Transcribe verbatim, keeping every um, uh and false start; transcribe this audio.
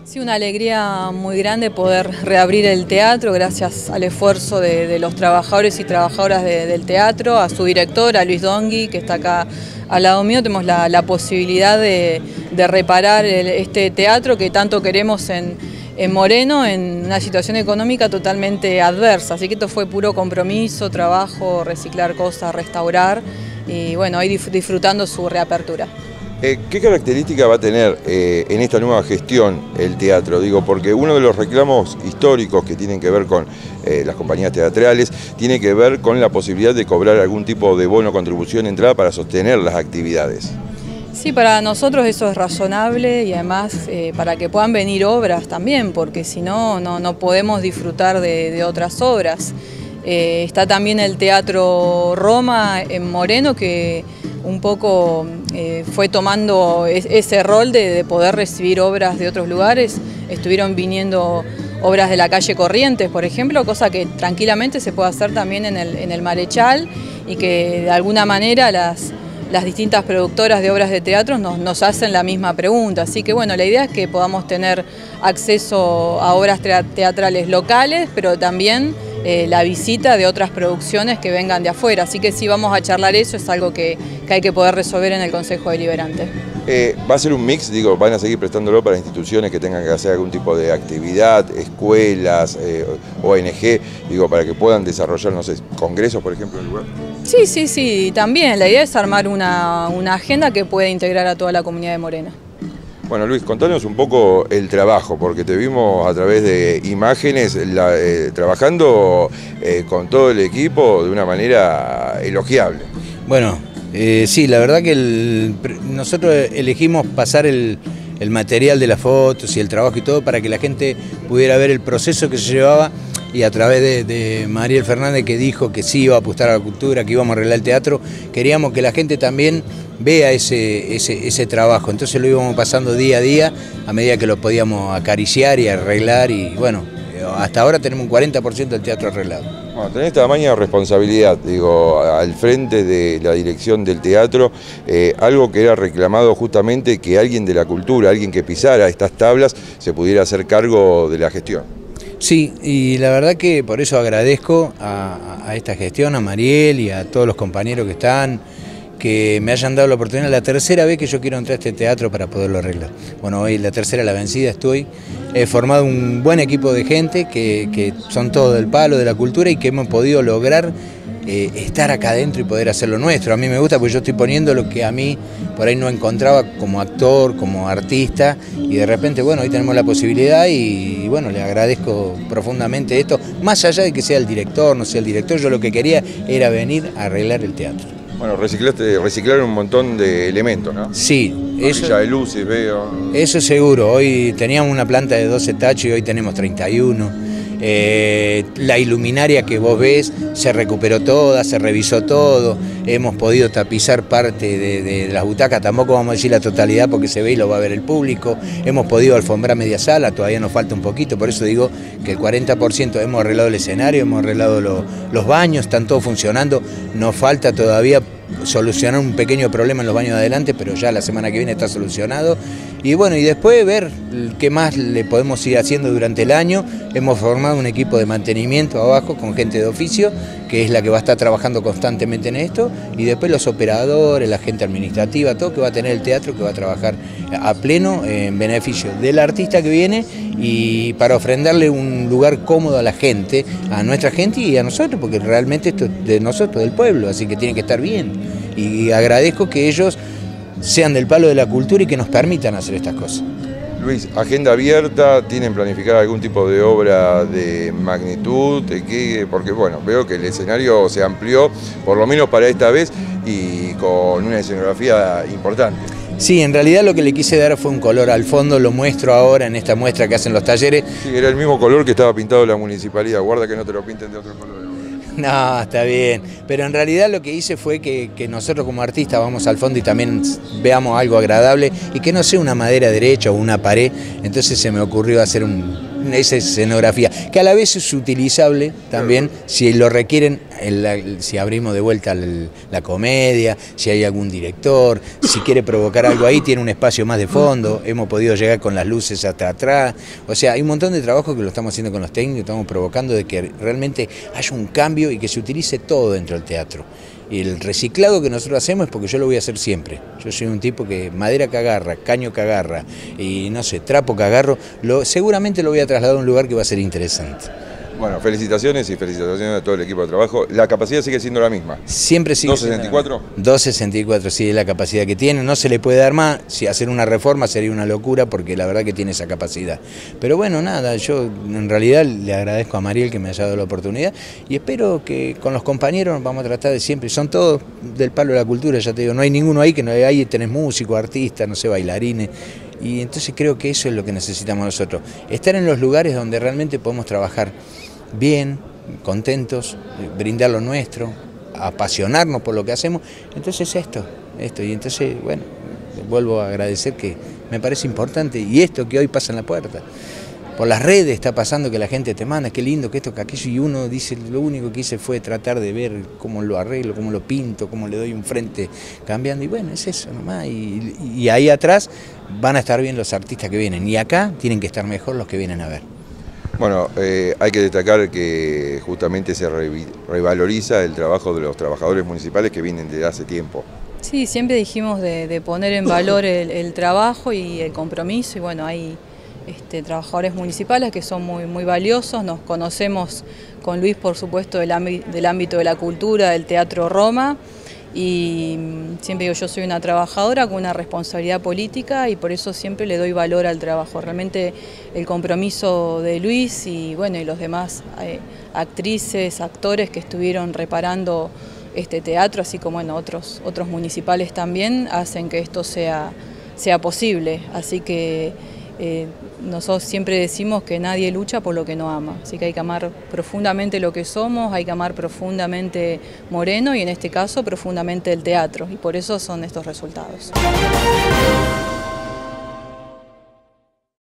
Sí, una alegría muy grande poder reabrir el teatro gracias al esfuerzo de, de los trabajadores y trabajadoras de, del teatro, a su director, a Luis Dongui, que está acá al lado mío. Tenemos la, la posibilidad de, de reparar el, este teatro que tanto queremos en, en Moreno, en una situación económica totalmente adversa. Así que esto fue puro compromiso, trabajo, reciclar cosas, restaurar y bueno, hoy disfrutando su reapertura. Eh, ¿Qué característica va a tener eh, en esta nueva gestión el teatro? Digo, porque uno de los reclamos históricos que tienen que ver con eh, las compañías teatrales tiene que ver con la posibilidad de cobrar algún tipo de bono, contribución, entrada para sostener las actividades. Sí, para nosotros eso es razonable y además eh, para que puedan venir obras también, porque si no, no, no podemos disfrutar de, de otras obras. Eh, está también el Teatro Roma en Moreno, que un poco eh, fue tomando ese rol de, de poder recibir obras de otros lugares. Estuvieron viniendo obras de la calle Corrientes, por ejemplo, cosa que tranquilamente se puede hacer también en el, en el Marechal y que de alguna manera las, las distintas productoras de obras de teatro nos, nos hacen la misma pregunta. Así que bueno, la idea es que podamos tener acceso a obras teatrales locales, pero también Eh, la visita de otras producciones que vengan de afuera, así que sí vamos a charlar eso, es algo que, que hay que poder resolver en el Consejo Deliberante. Eh, ¿Va a ser un mix? Digo, ¿van a seguir prestándolo para instituciones que tengan que hacer algún tipo de actividad, escuelas, eh, O N G, digo, para que puedan desarrollar, no sé, congresos, por ejemplo, en el lugar? Sí, sí, sí, también, la idea es armar una, una agenda que pueda integrar a toda la comunidad de Moreno. Bueno, Luis, contanos un poco el trabajo, porque te vimos a través de imágenes la, eh, trabajando eh, con todo el equipo de una manera elogiable. Bueno, eh, sí, la verdad que el, nosotros elegimos pasar el, el material de las fotos y el trabajo y todo para que la gente pudiera ver el proceso que se llevaba, y a través de, de Mariel Fernández, que dijo que sí iba a apostar a la cultura, que íbamos a arreglar el teatro, queríamos que la gente también vea ese, ese, ese trabajo. Entonces lo íbamos pasando día a día a medida que lo podíamos acariciar y arreglar, y bueno, hasta ahora tenemos un cuarenta por ciento del teatro arreglado. Bueno, tenés tamaña responsabilidad, digo, al frente de la dirección del teatro, eh, algo que era reclamado justamente, que alguien de la cultura, alguien que pisara estas tablas, se pudiera hacer cargo de la gestión. Sí, y la verdad que por eso agradezco a, a esta gestión, a Mariel y a todos los compañeros que están, que me hayan dado la oportunidad. La tercera vez que yo quiero entrar a este teatro para poderlo arreglar. Bueno, hoy la tercera, la vencida estoy. He formado un buen equipo de gente que, que son todos del palo de la cultura y que hemos podido lograr eh, estar acá adentro y poder hacer lo nuestro. A mí me gusta porque yo estoy poniendo lo que a mí por ahí no encontraba como actor, como artista, y de repente, bueno, hoy tenemos la posibilidad y, y bueno, le agradezco profundamente esto, más allá de que sea el director, no sea el director, yo lo que quería era venir a arreglar el teatro. Bueno, reciclaste, reciclaron un montón de elementos, ¿no? Sí. Eso, ya de luces, veo. Eso seguro. Hoy teníamos una planta de doce tachos y hoy tenemos treinta y uno. Eh, la iluminaria que vos ves se recuperó toda, se revisó todo. Hemos podido tapizar parte de, de, de las butacas, tampoco vamos a decir la totalidad porque se ve y lo va a ver el público. Hemos podido alfombrar media sala, todavía nos falta un poquito, por eso digo que el cuarenta por ciento hemos arreglado el escenario, hemos arreglado lo, los baños, están todos funcionando. Nos falta todavía solucionar un pequeño problema en los baños de adelante, pero ya la semana que viene está solucionado. Y bueno, y después ver qué más le podemos ir haciendo durante el año. Hemos formado un equipo de mantenimiento abajo con gente de oficio, que es la que va a estar trabajando constantemente en esto, y después los operadores, la gente administrativa, todo que va a tener el teatro, que va a trabajar a pleno en beneficio del artista que viene y para ofrendarle un lugar cómodo a la gente, a nuestra gente y a nosotros, porque realmente esto es de nosotros, del pueblo, así que tiene que estar bien. Y agradezco que ellos sean del palo de la cultura y que nos permitan hacer estas cosas. Luis, agenda abierta, ¿tienen planificado algún tipo de obra de magnitud? ¿De qué? Porque bueno, veo que el escenario se amplió, por lo menos para esta vez, y con una escenografía importante. Sí, en realidad lo que le quise dar fue un color al fondo, lo muestro ahora en esta muestra que hacen los talleres. Sí, era el mismo color que estaba pintado en la municipalidad, guarda que no te lo pinten de otro color. No, está bien, pero en realidad lo que hice fue que, que nosotros como artistas vamos al fondo y también veamos algo agradable y que no sea una madera derecha o una pared, entonces se me ocurrió hacer un, esa escenografía, que a la vez es utilizable también si lo requieren, el, si abrimos de vuelta el, la comedia, si hay algún director, si quiere provocar algo ahí, tiene un espacio más de fondo, hemos podido llegar con las luces hasta atrás, o sea, hay un montón de trabajo que lo estamos haciendo con los técnicos, estamos provocando de que realmente haya un cambio y que se utilice todo dentro del teatro. Y el reciclado que nosotros hacemos es porque yo lo voy a hacer siempre. Yo soy un tipo que madera que agarra, caño que agarra y no sé, trapo que agarro, lo, seguramente lo voy a trasladar a un lugar que va a ser interesante. Bueno, felicitaciones y felicitaciones a todo el equipo de trabajo. ¿La capacidad sigue siendo la misma? Siempre sigue ¿doscientos sesenta y cuatro? doscientos sesenta y cuatro, sí, es la capacidad que tiene. No se le puede dar más. Si hacer una reforma sería una locura porque la verdad que tiene esa capacidad. Pero bueno, nada, yo en realidad le agradezco a Mariel que me haya dado la oportunidad y espero que con los compañeros vamos a tratar de siempre. Son todos del palo de la cultura, ya te digo. No hay ninguno ahí que no hay. Ahí tenés músicos, artistas, no sé, bailarines. Y entonces creo que eso es lo que necesitamos nosotros. Estar en los lugares donde realmente podemos trabajar bien, contentos, brindar lo nuestro, apasionarnos por lo que hacemos. Entonces esto, esto, y entonces, bueno, vuelvo a agradecer que me parece importante, y esto que hoy pasa en la puerta, por las redes está pasando que la gente te manda, qué lindo, que esto, que aquello, y uno dice, lo único que hice fue tratar de ver cómo lo arreglo, cómo lo pinto, cómo le doy un frente cambiando, y bueno, es eso nomás, y, y ahí atrás van a estar bien los artistas que vienen, y acá tienen que estar mejor los que vienen a ver. Bueno, eh, hay que destacar que justamente se re, revaloriza el trabajo de los trabajadores municipales que vienen desde hace tiempo. Sí, siempre dijimos de, de poner en valor el, el trabajo y el compromiso, y bueno, hay este, trabajadores municipales que son muy, muy valiosos. Nos conocemos con Luis, por supuesto, del, ámbito, del ámbito de la cultura, del Teatro Roma, y siempre digo, yo soy una trabajadora con una responsabilidad política y por eso siempre le doy valor al trabajo. Realmente el compromiso de Luis y bueno, y los demás eh, actrices, actores que estuvieron reparando este teatro, así como bueno, otros, otros municipales también, hacen que esto sea, sea posible. Así que eh, nosotros siempre decimos que nadie lucha por lo que no ama, así que hay que amar profundamente lo que somos, hay que amar profundamente Moreno y en este caso profundamente el teatro, y por eso son estos resultados.